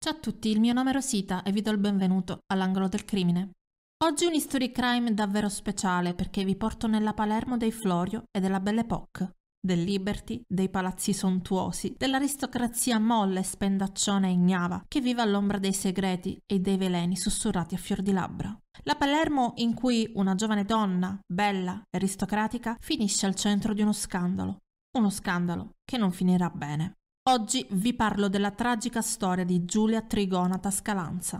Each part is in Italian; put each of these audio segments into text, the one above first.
Ciao a tutti, il mio nome è Rosita e vi do il benvenuto all'Angolo del Crimine. Oggi un history crime davvero speciale perché vi porto nella Palermo dei Florio e della Belle Époque, del Liberty, dei palazzi sontuosi, dell'aristocrazia molle, spendaccione e ignava che vive all'ombra dei segreti e dei veleni sussurrati a fior di labbra. La Palermo in cui una giovane donna, bella e aristocratica, finisce al centro di uno scandalo che non finirà bene. Oggi vi parlo della tragica storia di Giulia Trigona Tascalanza.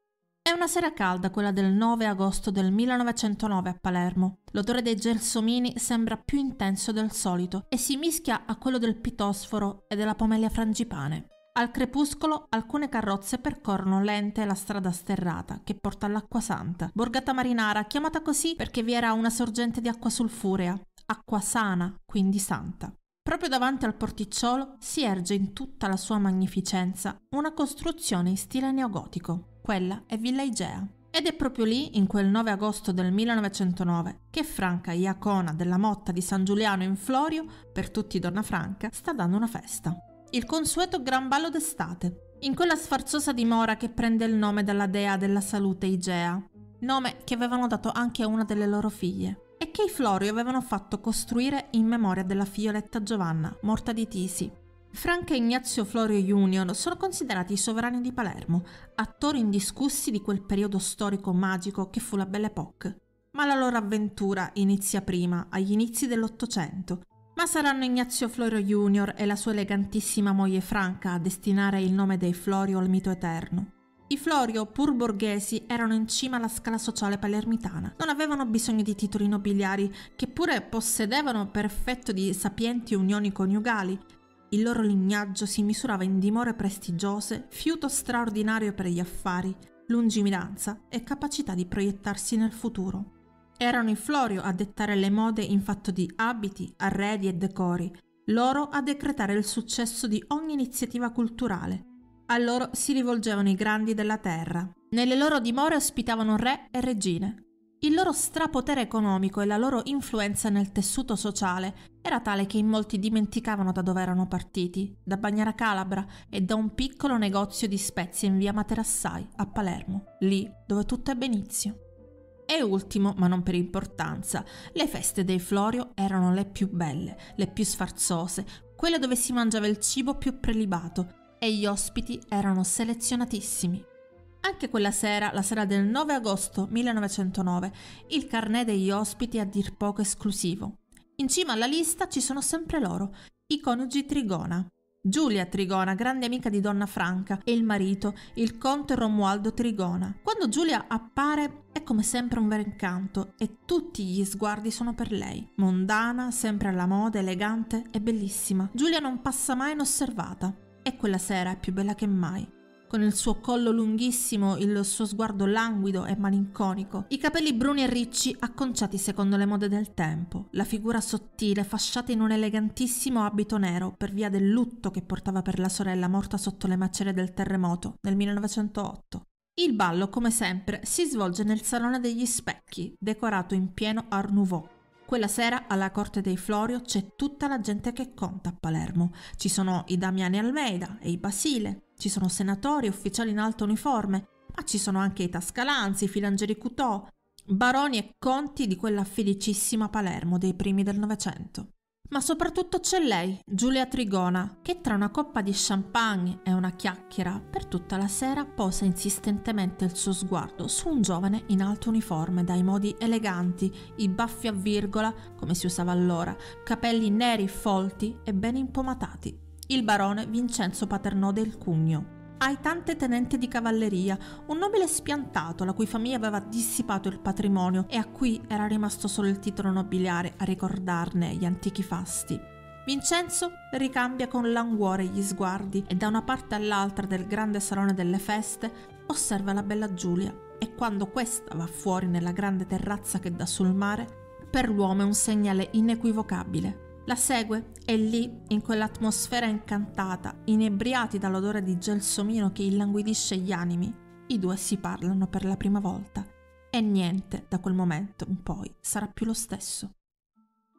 È una sera calda quella del 9 agosto del 1909 a Palermo. L'odore dei gelsomini sembra più intenso del solito e si mischia a quello del pitosforo e della pomelia frangipane. Al crepuscolo alcune carrozze percorrono lente la strada sterrata che porta all'Acqua Santa, borgata marinara chiamata così perché vi era una sorgente di acqua sulfurea, acqua sana, quindi santa. Proprio davanti al porticciolo si erge in tutta la sua magnificenza una costruzione in stile neogotico. Quella è Villa Igea. Ed è proprio lì, in quel 9 agosto del 1909, che Franca Iacona della Motta di San Giuliano in Florio, per tutti donna Franca, sta dando una festa. Il consueto gran ballo d'estate, in quella sfarzosa dimora che prende il nome dalla dea della salute Igea, nome che avevano dato anche a una delle loro figlie, e che i Florio avevano fatto costruire in memoria della figlioletta Giovanna, morta di tisi. Franca e Ignazio Florio Junior sono considerati i sovrani di Palermo, attori indiscussi di quel periodo storico magico che fu la Belle Époque. Ma la loro avventura inizia prima, agli inizi dell'Ottocento. Ma saranno Ignazio Florio Junior e la sua elegantissima moglie Franca a destinare il nome dei Florio al mito eterno. I Florio, pur borghesi, erano in cima alla scala sociale palermitana. Non avevano bisogno di titoli nobiliari, che pure possedevano per effetto di sapienti unioni coniugali. Il loro lignaggio si misurava in dimore prestigiose, fiuto straordinario per gli affari, lungimiranza e capacità di proiettarsi nel futuro. Erano i Florio a dettare le mode in fatto di abiti, arredi e decori, loro a decretare il successo di ogni iniziativa culturale. A loro si rivolgevano i grandi della terra. Nelle loro dimore ospitavano re e regine. Il loro strapotere economico e la loro influenza nel tessuto sociale era tale che in molti dimenticavano da dove erano partiti, da Bagnara Calabra e da un piccolo negozio di spezie in via Materassai, a Palermo, lì dove tutto ebbe inizio. E ultimo, ma non per importanza, le feste dei Florio erano le più belle, le più sfarzose, quelle dove si mangiava il cibo più prelibato, e gli ospiti erano selezionatissimi. Anche quella sera, la sera del 9 agosto 1909, il carnet degli ospiti è a dir poco esclusivo. In cima alla lista ci sono sempre loro, i coniugi Trigona. Giulia Trigona, grande amica di donna Franca, e il marito, il conte Romualdo Trigona. Quando Giulia appare è come sempre un vero incanto e tutti gli sguardi sono per lei. Mondana, sempre alla moda, elegante e bellissima. Giulia non passa mai inosservata. E quella sera è più bella che mai, con il suo collo lunghissimo, il suo sguardo languido e malinconico, i capelli bruni e ricci acconciati secondo le mode del tempo, la figura sottile fasciata in un elegantissimo abito nero per via del lutto che portava per la sorella morta sotto le macerie del terremoto nel 1908. Il ballo, come sempre, si svolge nel Salone degli Specchi, decorato in pieno Art Nouveau. Quella sera alla corte dei Florio c'è tutta la gente che conta a Palermo. Ci sono i Damiani Almeida e i Basile, ci sono senatori e ufficiali in alta uniforme, ma ci sono anche i Tascalanzi, i Filangeri Cutò, baroni e conti di quella felicissima Palermo dei primi del Novecento. Ma soprattutto c'è lei, Giulia Trigona, che tra una coppa di champagne e una chiacchiera per tutta la sera posa insistentemente il suo sguardo su un giovane in alto uniforme dai modi eleganti, i baffi a virgola, come si usava allora, capelli neri folti e ben impomatati. Il barone Vincenzo Paternò del Cugno. Ai tante tenente di cavalleria, un nobile spiantato la cui famiglia aveva dissipato il patrimonio e a cui era rimasto solo il titolo nobiliare a ricordarne gli antichi fasti. Vincenzo ricambia con languore gli sguardi e da una parte all'altra del grande salone delle feste osserva la bella Giulia e quando questa va fuori nella grande terrazza che dà sul mare, per l'uomo è un segnale inequivocabile. La segue e lì, in quell'atmosfera incantata, inebriati dall'odore di gelsomino che illanguidisce gli animi, i due si parlano per la prima volta e niente da quel momento in poi sarà più lo stesso.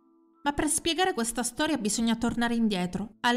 Ma per spiegare questa storia bisogna tornare indietro, al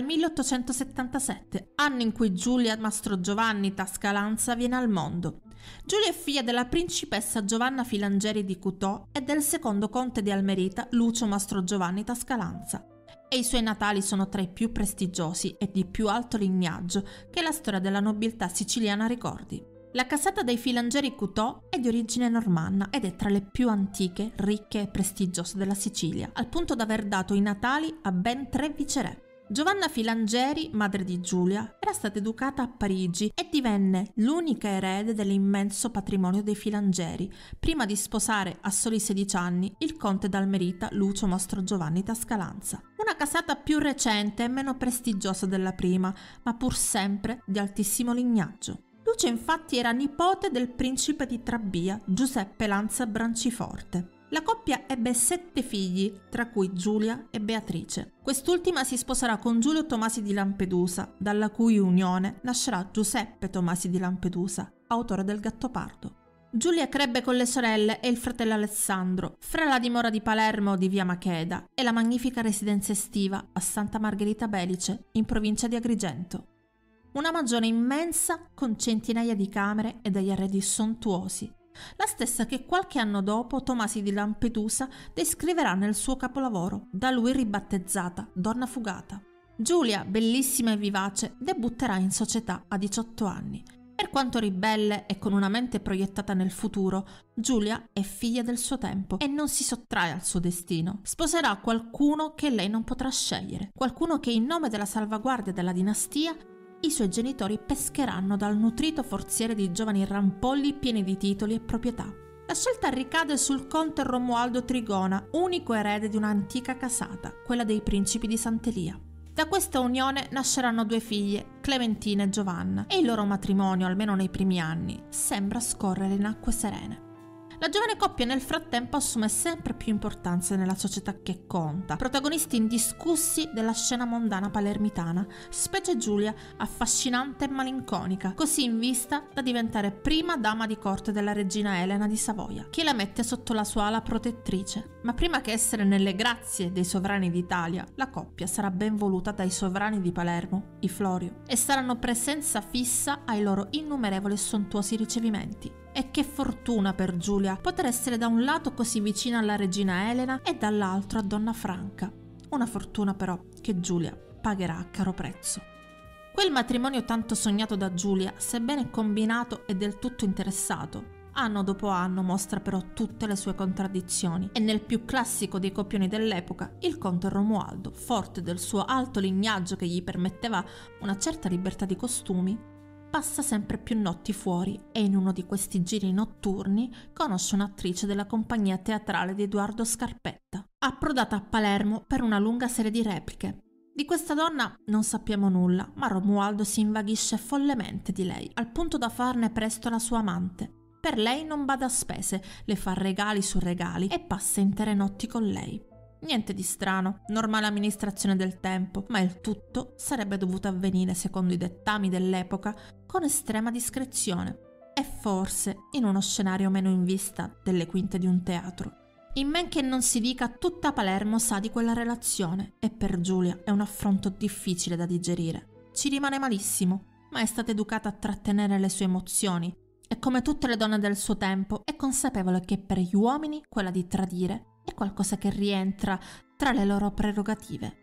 1877, anno in cui Giulia Mastrogiovanni Tascalanza viene al mondo. Giulia è figlia della principessa Giovanna Filangeri di Cutò e del secondo conte di Almerita Lucio Mastrogiovanni Tascalanza. E i suoi natali sono tra i più prestigiosi e di più alto lignaggio che la storia della nobiltà siciliana ricordi. La casata dei Filangeri Cutò è di origine normanna ed è tra le più antiche, ricche e prestigiose della Sicilia, al punto da aver dato i natali a ben 3 viceré. Giovanna Filangeri, madre di Giulia, era stata educata a Parigi e divenne l'unica erede dell'immenso patrimonio dei Filangeri, prima di sposare a soli 16 anni il conte d'Almerita Lucio Mastrogiovanni Tascalanza. Una casata più recente e meno prestigiosa della prima, ma pur sempre di altissimo lignaggio. Lucio infatti era nipote del principe di Trabia, Giuseppe Lanza Branciforte. La coppia ebbe 7 figli, tra cui Giulia e Beatrice. Quest'ultima si sposerà con Giulio Tomasi di Lampedusa, dalla cui unione nascerà Giuseppe Tomasi di Lampedusa, autore del Gattopardo. Giulia crebbe con le sorelle e il fratello Alessandro, fra la dimora di Palermo di via Macheda e la magnifica residenza estiva a Santa Margherita Belice, in provincia di Agrigento. Una magione immensa con centinaia di camere e degli arredi sontuosi, la stessa che qualche anno dopo Tomasi di Lampedusa descriverà nel suo capolavoro, da lui ribattezzata Donna Fugata. Giulia, bellissima e vivace, debutterà in società a 18 anni. Per quanto ribelle e con una mente proiettata nel futuro, Giulia è figlia del suo tempo e non si sottrae al suo destino. Sposerà qualcuno che lei non potrà scegliere, qualcuno che in nome della salvaguardia della dinastia i suoi genitori pescheranno dal nutrito forziere di giovani rampolli pieni di titoli e proprietà. La scelta ricade sul conte Romualdo Trigona, unico erede di un'antica casata, quella dei principi di Sant'Elia. Da questa unione nasceranno 2 figlie, Clementina e Giovanna, e il loro matrimonio, almeno nei primi anni, sembra scorrere in acque serene. La giovane coppia nel frattempo assume sempre più importanza nella società che conta, protagonisti indiscussi della scena mondana palermitana, specie Giulia, affascinante e malinconica, così in vista da diventare prima dama di corte della regina Elena di Savoia, che la mette sotto la sua ala protettrice. Ma prima che essere nelle grazie dei sovrani d'Italia, la coppia sarà ben voluta dai sovrani di Palermo, i Florio, e saranno presenza fissa ai loro innumerevoli e sontuosi ricevimenti. E che fortuna per Giulia poter essere da un lato così vicina alla regina Elena e dall'altro a Donna Franca. Una fortuna però che Giulia pagherà a caro prezzo. Quel matrimonio tanto sognato da Giulia, sebbene combinato e del tutto interessato, anno dopo anno mostra però tutte le sue contraddizioni e nel più classico dei copioni dell'epoca, il conte Romualdo, forte del suo alto lignaggio che gli permetteva una certa libertà di costumi, passa sempre più notti fuori e in uno di questi giri notturni conosce un'attrice della compagnia teatrale di Edoardo Scarpetta, approdata a Palermo per una lunga serie di repliche. Di questa donna non sappiamo nulla, ma Romualdo si invaghisce follemente di lei, al punto da farne presto la sua amante. Per lei non bada a spese, le fa regali su regali e passa intere notti con lei. Niente di strano, normale amministrazione del tempo, ma il tutto sarebbe dovuto avvenire, secondo i dettami dell'epoca, con estrema discrezione e forse in uno scenario meno in vista delle quinte di un teatro. In men che non si dica, tutta Palermo sa di quella relazione e per Giulia è un affronto difficile da digerire. Ci rimane malissimo, ma è stata educata a trattenere le sue emozioni e come tutte le donne del suo tempo è consapevole che per gli uomini quella di tradire è qualcosa che rientra tra le loro prerogative.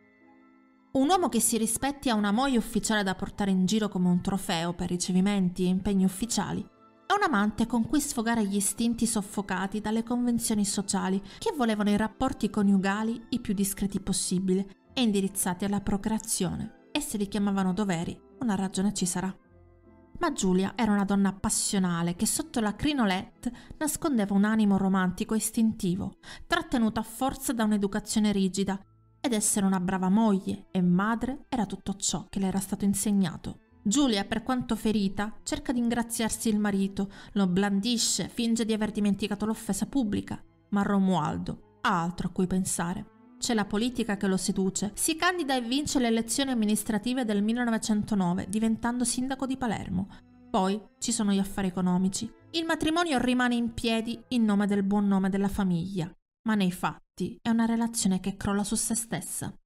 Un uomo che si rispetti ha una moglie ufficiale da portare in giro come un trofeo per ricevimenti e impegni ufficiali, è un amante con cui sfogare gli istinti soffocati dalle convenzioni sociali che volevano i rapporti coniugali i più discreti possibili e indirizzati alla procreazione, e se li chiamavano doveri, una ragione ci sarà. Ma Giulia era una donna passionale che sotto la crinolette nascondeva un animo romantico e istintivo, trattenuto a forza da un'educazione rigida, ed essere una brava moglie e madre era tutto ciò che le era stato insegnato. Giulia, per quanto ferita, cerca di ingraziarsi il marito, lo blandisce, finge di aver dimenticato l'offesa pubblica, ma Romualdo ha altro a cui pensare. C'è la politica che lo seduce, si candida e vince le elezioni amministrative del 1909, diventando sindaco di Palermo. Poi ci sono gli affari economici. Il matrimonio rimane in piedi in nome del buon nome della famiglia. ma nei fatti è una relazione che crolla su se stessa.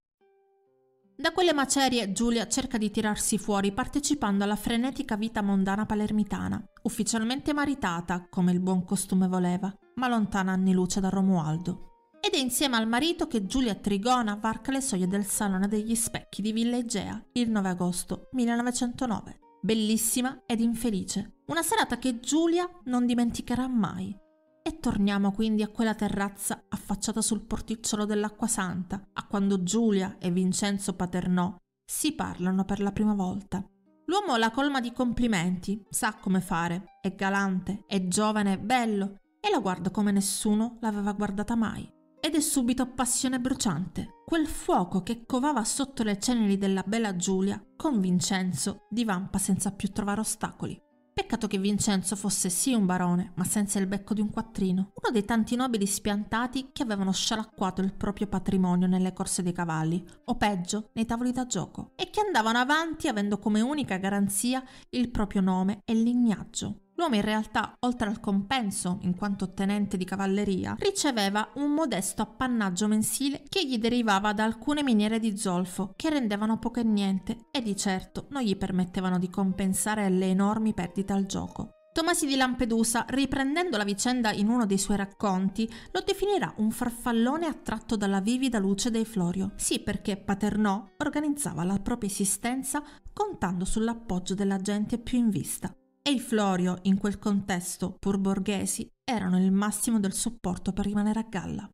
Da quelle macerie Giulia cerca di tirarsi fuori partecipando alla frenetica vita mondana palermitana, ufficialmente maritata, come il buon costume voleva, ma lontana anni luce da Romualdo. Ed è insieme al marito che Giulia Trigona varca le soglie del Salone degli Specchi di Villa Igea il 9 agosto 1909. Bellissima ed infelice. Una serata che Giulia non dimenticherà mai. E torniamo quindi a quella terrazza affacciata sul porticciolo dell'Acquasanta, a quando Giulia e Vincenzo Paternò si parlano per la prima volta. L'uomo la colma di complimenti, sa come fare, è galante, è giovane e bello, e la guarda come nessuno l'aveva guardata mai. Ed è subito passione bruciante, quel fuoco che covava sotto le ceneri della bella Giulia, con Vincenzo divampa senza più trovare ostacoli. Peccato che Vincenzo fosse sì un barone, ma senza il becco di un quattrino, uno dei tanti nobili spiantati che avevano scialacquato il proprio patrimonio nelle corse dei cavalli, o peggio, nei tavoli da gioco, e che andavano avanti avendo come unica garanzia il proprio nome e lignaggio. L'uomo in realtà, oltre al compenso, in quanto tenente di cavalleria, riceveva un modesto appannaggio mensile che gli derivava da alcune miniere di zolfo, che rendevano poco e niente e di certo non gli permettevano di compensare le enormi perdite al gioco. Tomasi di Lampedusa, riprendendo la vicenda in uno dei suoi racconti, lo definirà un farfallone attratto dalla vivida luce dei Florio. Sì, perché Paternò organizzava la propria esistenza contando sull'appoggio della gente più in vista. E i Florio, in quel contesto, pur borghesi, erano il massimo del supporto per rimanere a galla.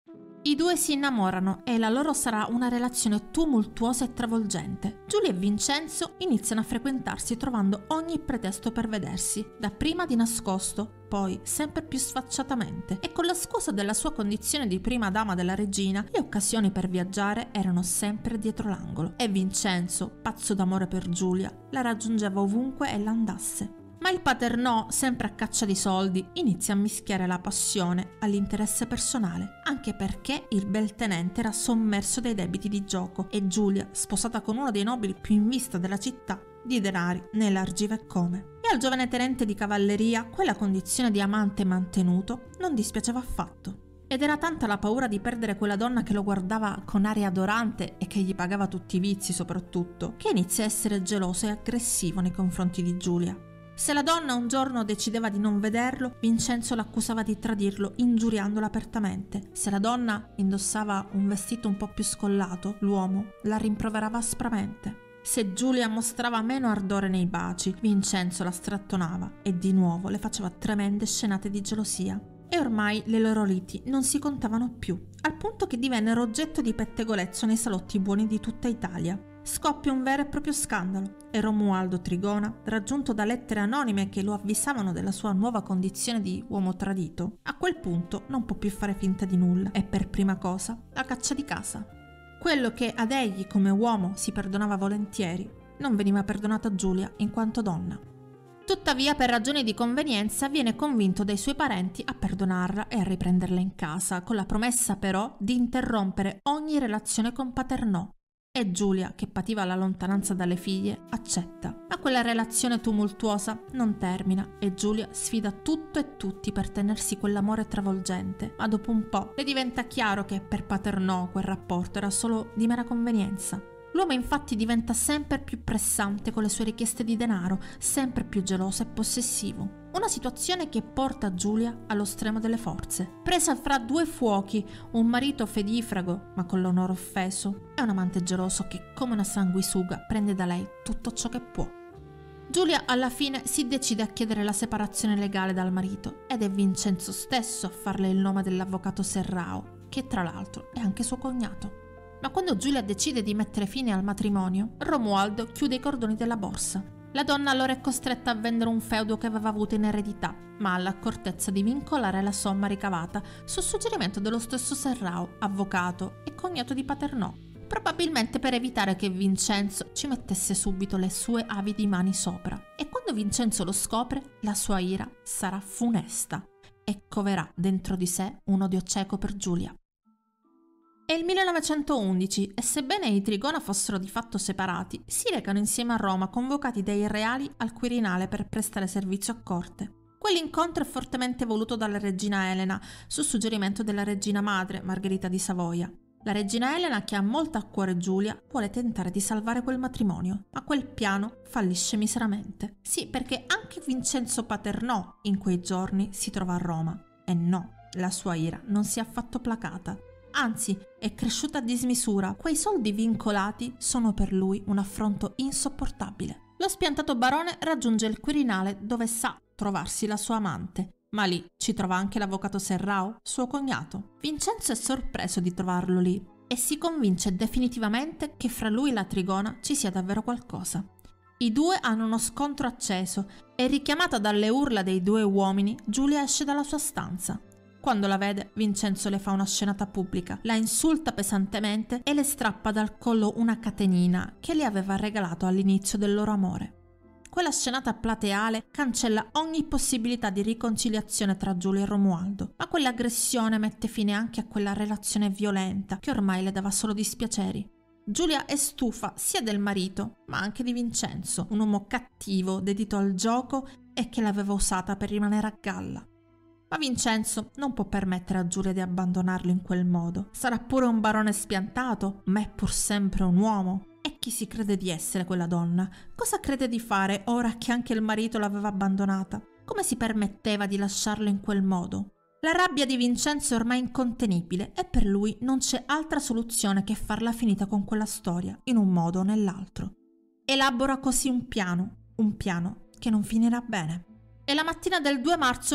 I due si innamorano e la loro sarà una relazione tumultuosa e travolgente. Giulia e Vincenzo iniziano a frequentarsi trovando ogni pretesto per vedersi, dapprima di nascosto, poi sempre più sfacciatamente, e con la scusa della sua condizione di prima dama della regina, le occasioni per viaggiare erano sempre dietro l'angolo e Vincenzo, pazzo d'amore per Giulia, la raggiungeva ovunque ella andasse. Ma il Paternò, sempre a caccia di soldi, inizia a mischiare la passione all'interesse personale, anche perché il bel tenente era sommerso dai debiti di gioco e Giulia, sposata con uno dei nobili più in vista della città, di denari ne elargiva e come. E al giovane tenente di cavalleria quella condizione di amante mantenuto non dispiaceva affatto. Ed era tanta la paura di perdere quella donna che lo guardava con aria adorante e che gli pagava tutti i vizi soprattutto, che inizia a essere geloso e aggressivo nei confronti di Giulia. Se la donna un giorno decideva di non vederlo, Vincenzo l'accusava di tradirlo ingiuriandola apertamente. Se la donna indossava un vestito un po' più scollato, l'uomo la rimproverava aspramente. Se Giulia mostrava meno ardore nei baci, Vincenzo la strattonava e di nuovo le faceva tremende scenate di gelosia. E ormai le loro liti non si contavano più, al punto che divennero oggetto di pettegolezzo nei salotti buoni di tutta Italia. Scoppia un vero e proprio scandalo e Romualdo Trigona, raggiunto da lettere anonime che lo avvisavano della sua nuova condizione di uomo tradito, a quel punto non può più fare finta di nulla e per prima cosa la caccia di casa. Quello che ad egli come uomo si perdonava volentieri non veniva perdonato a Giulia in quanto donna. Tuttavia, per ragioni di convenienza, viene convinto dai suoi parenti a perdonarla e a riprenderla in casa, con la promessa però di interrompere ogni relazione con Paternò. E Giulia, che pativa la lontananza dalle figlie, accetta. Ma quella relazione tumultuosa non termina e Giulia sfida tutto e tutti per tenersi quell'amore travolgente, ma dopo un po' le diventa chiaro che per Paternò quel rapporto era solo di mera convenienza. L'uomo infatti diventa sempre più pressante con le sue richieste di denaro, sempre più geloso e possessivo. Una situazione che porta Giulia allo stremo delle forze. Presa fra due fuochi, un marito fedifrago ma con l'onore offeso e un amante geloso che come una sanguisuga prende da lei tutto ciò che può. Giulia alla fine si decide a chiedere la separazione legale dal marito ed è Vincenzo stesso a farle il nome dell'avvocato Serrao, che tra l'altro è anche suo cognato. Ma quando Giulia decide di mettere fine al matrimonio, Romualdo chiude i cordoni della borsa. La donna allora è costretta a vendere un feudo che aveva avuto in eredità, ma ha l'accortezza di vincolare la somma ricavata su suggerimento dello stesso Serrao, avvocato e cognato di Paternò, probabilmente per evitare che Vincenzo ci mettesse subito le sue avidi mani sopra. E quando Vincenzo lo scopre, la sua ira sarà funesta e coverà dentro di sé un odio cieco per Giulia. È il 1911 e sebbene i Trigona fossero di fatto separati, si recano insieme a Roma convocati dai reali al Quirinale per prestare servizio a corte. Quell'incontro è fortemente voluto dalla regina Elena, su suggerimento della regina madre, Margherita di Savoia. La regina Elena, che ha molto a cuore Giulia, vuole tentare di salvare quel matrimonio, ma quel piano fallisce miseramente. Sì, perché anche Vincenzo Paternò in quei giorni si trova a Roma. E no, la sua ira non si è affatto placata. Anzi, è cresciuta a dismisura. Quei soldi vincolati sono per lui un affronto insopportabile. Lo spiantato barone raggiunge il Quirinale, dove sa trovarsi la sua amante. Ma lì ci trova anche l'avvocato Serrao, suo cognato. Vincenzo è sorpreso di trovarlo lì e si convince definitivamente che fra lui e la Trigona ci sia davvero qualcosa. I due hanno uno scontro acceso e, richiamata dalle urla dei due uomini, Giulia esce dalla sua stanza. Quando la vede, Vincenzo le fa una scenata pubblica, la insulta pesantemente e le strappa dal collo una catenina che le aveva regalato all'inizio del loro amore. Quella scenata plateale cancella ogni possibilità di riconciliazione tra Giulia e Romualdo, ma quell'aggressione mette fine anche a quella relazione violenta che ormai le dava solo dispiaceri. Giulia è stufa sia del marito, ma anche di Vincenzo, un uomo cattivo, dedito al gioco e che l'aveva usata per rimanere a galla. Ma Vincenzo non può permettere a Giulia di abbandonarlo in quel modo. Sarà pure un barone spiantato, ma è pur sempre un uomo. E chi si crede di essere quella donna? Cosa crede di fare ora che anche il marito l'aveva abbandonata? Come si permetteva di lasciarlo in quel modo? La rabbia di Vincenzo è ormai incontenibile e per lui non c'è altra soluzione che farla finita con quella storia, in un modo o nell'altro. Elabora così un piano che non finirà bene. È la mattina del 2 marzo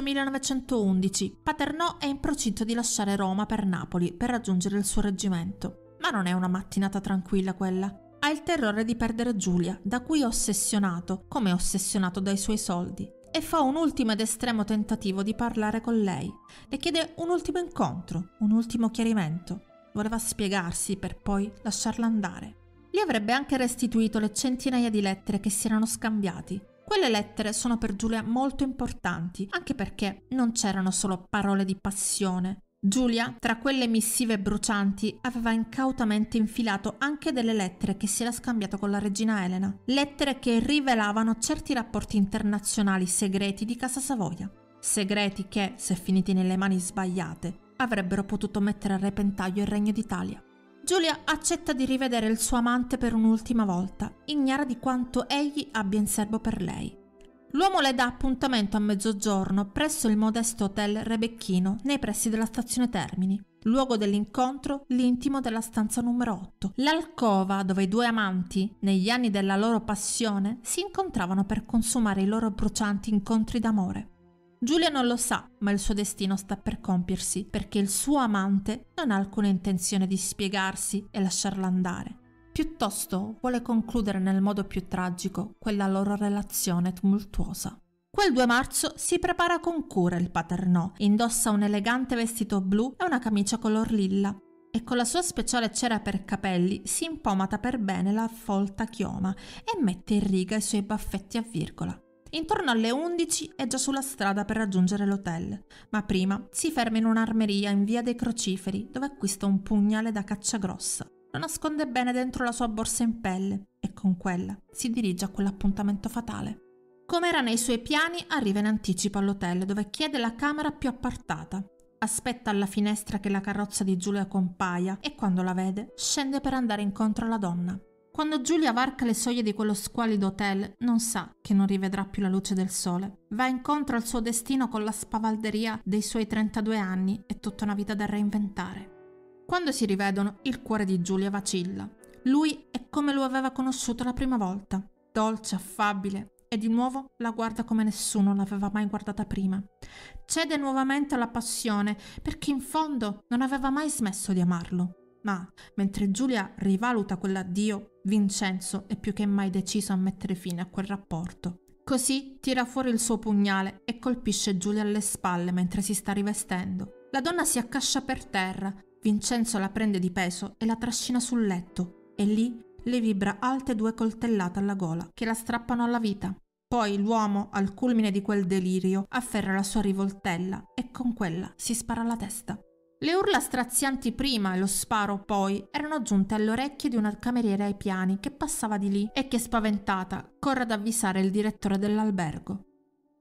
1911. Paternò è in procinto di lasciare Roma per Napoli per raggiungere il suo reggimento. Ma non è una mattinata tranquilla quella. Ha il terrore di perdere Giulia, da cui è ossessionato, come è ossessionato dai suoi soldi, e fa un ultimo ed estremo tentativo di parlare con lei. Le chiede un ultimo incontro, un ultimo chiarimento. Voleva spiegarsi per poi lasciarla andare. Gli avrebbe anche restituito le centinaia di lettere che si erano scambiati. Quelle lettere sono per Giulia molto importanti, anche perché non c'erano solo parole di passione. Giulia, tra quelle missive brucianti, aveva incautamente infilato anche delle lettere che si era scambiato con la regina Elena. Lettere che rivelavano certi rapporti internazionali segreti di Casa Savoia. Segreti che, se finiti nelle mani sbagliate, avrebbero potuto mettere a repentaglio il Regno d'Italia. Giulia accetta di rivedere il suo amante per un'ultima volta, ignara di quanto egli abbia in serbo per lei. L'uomo le dà appuntamento a mezzogiorno presso il modesto hotel Rebecchino nei pressi della stazione Termini. Luogo dell'incontro, l'intimo della stanza numero 8. L'alcova dove i due amanti, negli anni della loro passione, si incontravano per consumare i loro brucianti incontri d'amore. Giulia non lo sa, ma il suo destino sta per compiersi, perché il suo amante non ha alcuna intenzione di spiegarsi e lasciarla andare. Piuttosto vuole concludere nel modo più tragico quella loro relazione tumultuosa. Quel 2 marzo si prepara con cura il Paternò, indossa un elegante vestito blu e una camicia color lilla e con la sua speciale cera per capelli si impomata per bene la folta chioma e mette in riga i suoi baffetti a virgola. Intorno alle 11 è già sulla strada per raggiungere l'hotel, ma prima si ferma in un'armeria in via dei Crociferi dove acquista un pugnale da caccia grossa. Lo nasconde bene dentro la sua borsa in pelle e con quella si dirige a quell'appuntamento fatale. Come era nei suoi piani, arriva in anticipo all'hotel dove chiede la camera più appartata. Aspetta alla finestra che la carrozza di Giulia compaia e quando la vede scende per andare incontro alla donna. Quando Giulia varca le soglie di quello squallido hotel, non sa che non rivedrà più la luce del sole. Va incontro al suo destino con la spavalderia dei suoi 32 anni e tutta una vita da reinventare. Quando si rivedono, il cuore di Giulia vacilla. Lui è come lo aveva conosciuto la prima volta, dolce, affabile, e di nuovo la guarda come nessuno l'aveva mai guardata prima. Cede nuovamente alla passione, perché in fondo non aveva mai smesso di amarlo. Ma, mentre Giulia rivaluta quell'addio, Vincenzo è più che mai deciso a mettere fine a quel rapporto. Così tira fuori il suo pugnale e colpisce Giulia alle spalle mentre si sta rivestendo. La donna si accascia per terra, Vincenzo la prende di peso e la trascina sul letto, e lì le vibra alte 2 coltellate alla gola che la strappano alla vita. Poi l'uomo, al culmine di quel delirio, afferra la sua rivoltella e con quella si spara alla testa. Le urla strazianti prima e lo sparo poi erano giunte alle orecchie di una cameriera ai piani che passava di lì e che, spaventata, corre ad avvisare il direttore dell'albergo.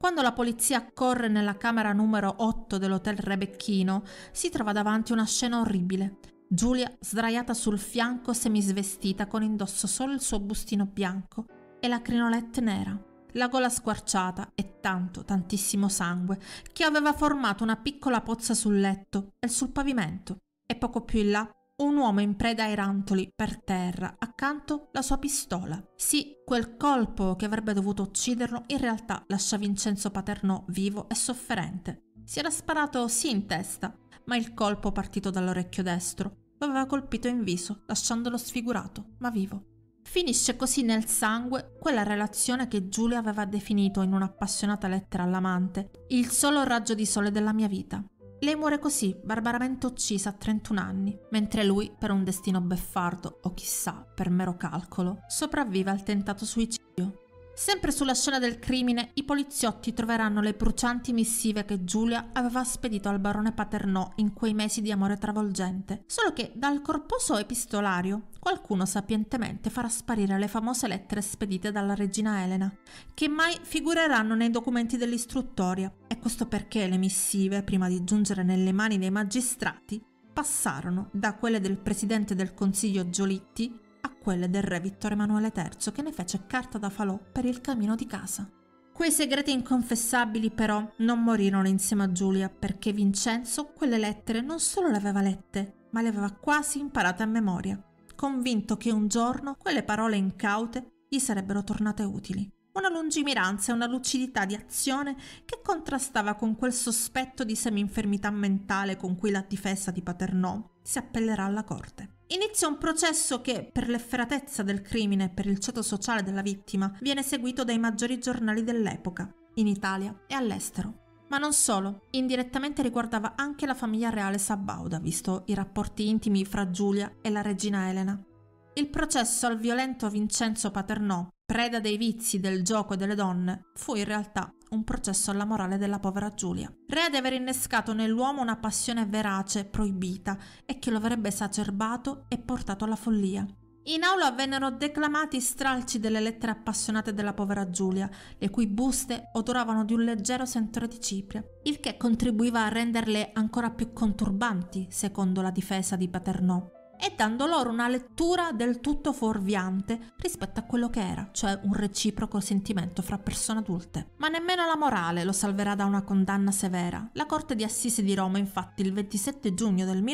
Quando la polizia accorre nella camera numero 8 dell'hotel Rebecchino, si trova davanti una scena orribile. Giulia sdraiata sul fianco semisvestita con indosso solo il suo bustino bianco e la crinolette nera, la gola squarciata e tantissimo sangue che aveva formato una piccola pozza sul letto e sul pavimento, e poco più in là un uomo in preda ai rantoli per terra, accanto la sua pistola. Sì, quel colpo che avrebbe dovuto ucciderlo in realtà lascia Vincenzo Paternò vivo e sofferente. Si era sparato sì in testa, ma il colpo partito dall'orecchio destro lo aveva colpito in viso, lasciandolo sfigurato, ma vivo. Finisce così nel sangue quella relazione che Giulia aveva definito in un'appassionata lettera all'amante il solo raggio di sole della mia vita. Lei muore così, barbaramente uccisa a 31 anni, mentre lui, per un destino beffardo o chissà, per mero calcolo, sopravvive al tentato suicidio. Sempre sulla scena del crimine, i poliziotti troveranno le brucianti missive che Giulia aveva spedito al barone Paternò in quei mesi di amore travolgente, solo che dal corposo epistolario qualcuno sapientemente farà sparire le famose lettere spedite dalla regina Elena, che mai figureranno nei documenti dell'istruttoria, e questo perché le missive, prima di giungere nelle mani dei magistrati, passarono da quelle del presidente del consiglio Giolitti a quelle del re Vittorio Emanuele III, che ne fece carta da falò per il camino di casa. Quei segreti inconfessabili però non morirono insieme a Giulia, perché Vincenzo quelle lettere non solo le aveva lette, ma le aveva quasi imparate a memoria, convinto che un giorno quelle parole incaute gli sarebbero tornate utili. Una lungimiranza e una lucidità di azione che contrastava con quel sospetto di semi-infermità mentale con cui la difesa di Paternò si appellerà alla corte. Inizia un processo che, per l'efferatezza del crimine e per il ceto sociale della vittima, viene seguito dai maggiori giornali dell'epoca, in Italia e all'estero. Ma non solo, indirettamente riguardava anche la famiglia reale Sabauda, visto i rapporti intimi fra Giulia e la regina Elena. Il processo al violento Vincenzo Paternò, preda dei vizi, del gioco e delle donne, fu in realtà un processo alla morale della povera Giulia. Rea di aver innescato nell'uomo una passione verace, proibita, e che lo avrebbe esacerbato e portato alla follia. In aula vennero declamati stralci delle lettere appassionate della povera Giulia, le cui buste odoravano di un leggero sentore di cipria, il che contribuiva a renderle ancora più conturbanti, secondo la difesa di Paternò, e dando loro una lettura del tutto fuorviante rispetto a quello che era, cioè un reciproco sentimento fra persone adulte. Ma nemmeno la morale lo salverà da una condanna severa. La Corte di Assise di Roma, infatti, il 27 giugno del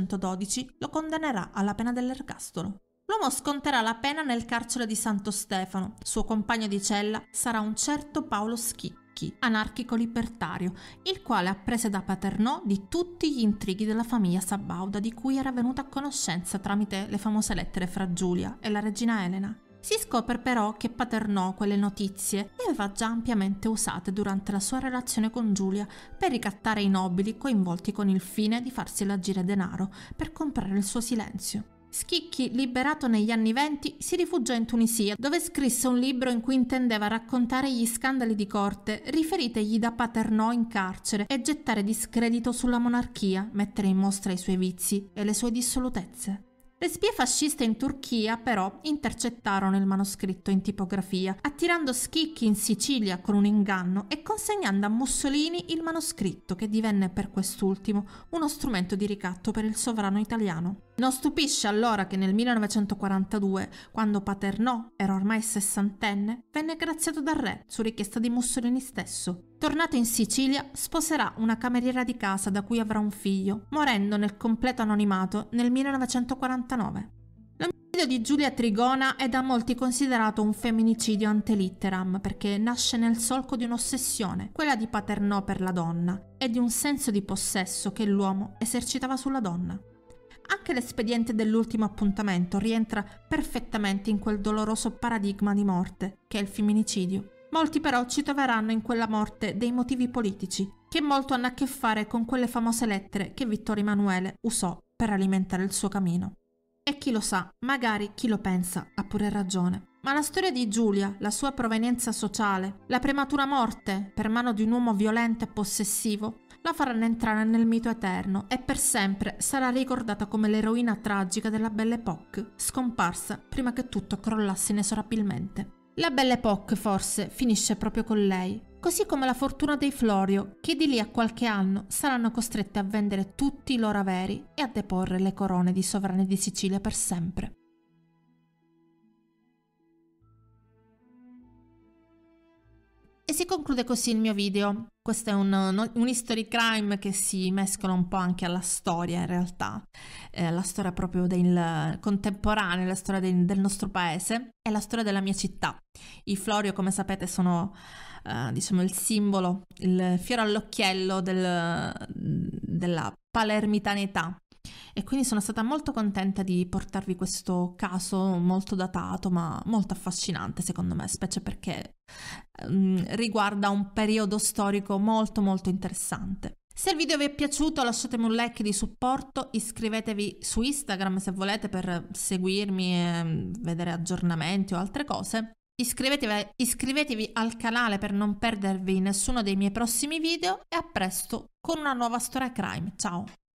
1912 lo condannerà alla pena dell'ergastolo. L'uomo sconterà la pena nel carcere di Santo Stefano. Suo compagno di cella sarà un certo Paolo Schicchi, anarchico libertario, il quale apprese da Paternò di tutti gli intrighi della famiglia Sabauda di cui era venuta a conoscenza tramite le famose lettere fra Giulia e la regina Elena. Si scopre però che Paternò quelle notizie le aveva già ampiamente usate durante la sua relazione con Giulia per ricattare i nobili coinvolti con il fine di farsi elargire denaro per comprare il suo silenzio. Schicchi, liberato negli anni '20, si rifugiò in Tunisia, dove scrisse un libro in cui intendeva raccontare gli scandali di corte riferitegli da Paternò in carcere e gettare discredito sulla monarchia, mettere in mostra i suoi vizi e le sue dissolutezze. Le spie fasciste in Turchia, però, intercettarono il manoscritto in tipografia, attirando Schicchi in Sicilia con un inganno e consegnando a Mussolini il manoscritto, che divenne per quest'ultimo uno strumento di ricatto per il sovrano italiano. Non stupisce allora che nel 1942, quando Paternò era ormai sessantenne, venne graziato dal re su richiesta di Mussolini stesso. Tornato in Sicilia, sposerà una cameriera di casa da cui avrà un figlio, morendo nel completo anonimato nel 1949. L'omicidio di Giulia Trigona è da molti considerato un femminicidio ante litteram perché nasce nel solco di un'ossessione, quella di Paternò per la donna, e di un senso di possesso che l'uomo esercitava sulla donna. Anche l'espediente dell'ultimo appuntamento rientra perfettamente in quel doloroso paradigma di morte che è il femminicidio. Molti però ci troveranno in quella morte dei motivi politici, che molto hanno a che fare con quelle famose lettere che Vittorio Emanuele usò per alimentare il suo camino. E chi lo sa, magari chi lo pensa ha pure ragione. Ma la storia di Giulia, la sua provenienza sociale, la prematura morte per mano di un uomo violento e possessivo, la faranno entrare nel mito eterno e per sempre sarà ricordata come l'eroina tragica della Belle Époque, scomparsa prima che tutto crollasse inesorabilmente. La Belle Époque forse finisce proprio con lei, Così come la fortuna dei Florio, che di lì a qualche anno saranno costretti a vendere tutti i loro averi e a deporre le corone di sovrani di Sicilia per sempre. E si conclude così il mio video. Questo è un history crime che si mescola un po' anche alla storia, in realtà. La storia proprio del contemporaneo, la storia del nostro paese e la storia della mia città. I Florio, come sapete, sono diciamo il simbolo, il fiore all'occhiello della palermitanità. E quindi sono stata molto contenta di portarvi questo caso molto datato ma molto affascinante secondo me, specie perché riguarda un periodo storico molto molto interessante. Se il video vi è piaciuto lasciatemi un like di supporto, iscrivetevi su Instagram se volete per seguirmi e vedere aggiornamenti o altre cose. Iscrivetevi al canale per non perdervi nessuno dei miei prossimi video e a presto con una nuova storia crime. Ciao!